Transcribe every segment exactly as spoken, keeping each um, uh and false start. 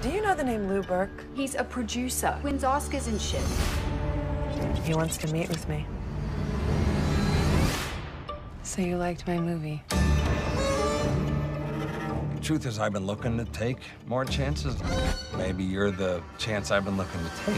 Do you know the name Lou Burke? He's a producer, wins Oscars and shit. He wants to meet with me. So you liked my movie? Truth is, I've been looking to take more chances. Maybe you're the chance I've been looking to take.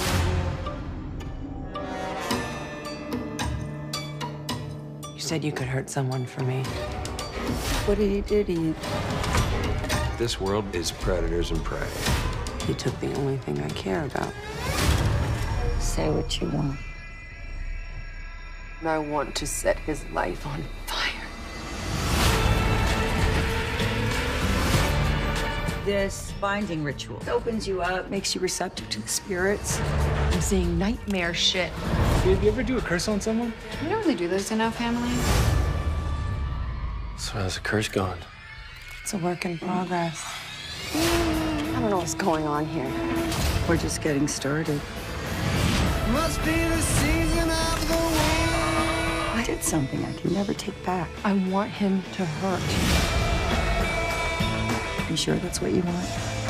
You said you could hurt someone for me. What did he do to you? This world is predators and prey. He took the only thing I care about. Say what you want. I want to set his life on fire. This binding ritual opens you up, makes you receptive to the spirits. I'm seeing nightmare shit. Did you ever do a curse on someone? We don't really do this in our family. So how's the curse going? It's a work in progress. I don't know what's going on here. We're just getting started. Must be the season of the wind. I did something I can never take back. I want him to hurt. You sure that's what you want?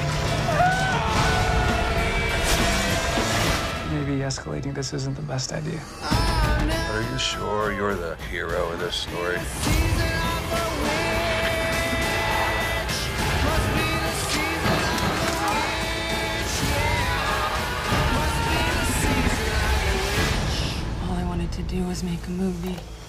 Maybe escalating this isn't the best idea. Are you sure you're the hero of this story? All I wanted to do was make a movie.